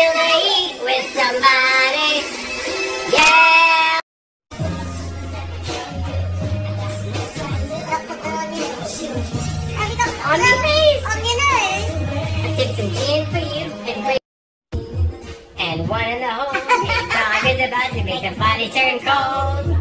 to eat with somebody. Yeah. On your face. On your nose. I took some gin for you and one in the hole. Dog is about to make the body turn cold.